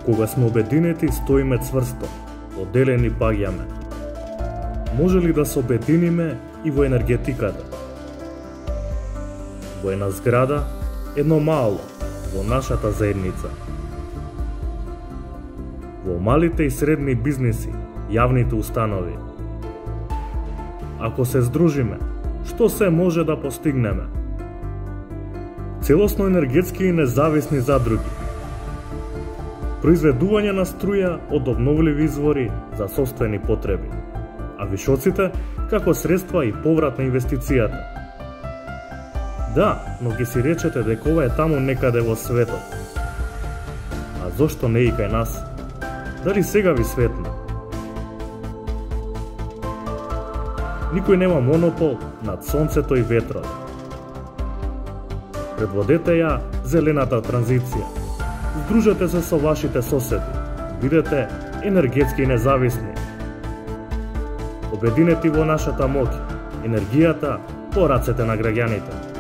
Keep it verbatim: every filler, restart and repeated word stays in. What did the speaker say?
Кога сме обединети, стоиме цврсто, поделени паѓаме. Може ли да се обединиме и во енергетиката? Во една зграда, едно мало, во нашата заедница. Во малите и средни бизнеси, јавните установи. Ако се здружиме, што се може да постигнеме? Целосно енергетски и независни задруги. Произведување на струја од обновливи извори за сопствени потреби, а вишоците како средства и поврат на инвестицијата. Да, но ги си речете дека ова е таму некаде во светот. А зошто не и кај нас? Дали сега ви светна? Никој нема монопол над сонцето и ветрот. Предводете ја зелената транзиција. Здружете се со вашите соседи. Бидете енергетски независни. Обединети во нашата моќ, енергијата по рацете на граѓаните.